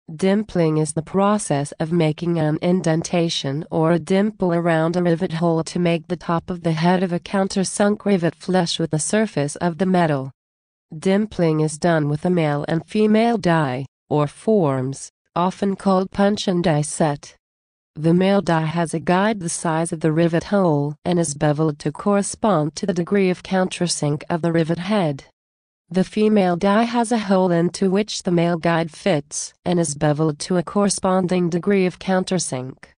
Dimpling is the process of making an indentation or a dimple around a rivet hole to make the top of the head of a countersunk rivet flush with the surface of the metal. Dimpling is done with a male and female die, or forms, often called punch and die set. The male die has a guide the size of the rivet hole and is beveled to correspond to the degree of countersink of the rivet head. The female die has a hole into which the male guide fits and is beveled to a corresponding degree of countersink.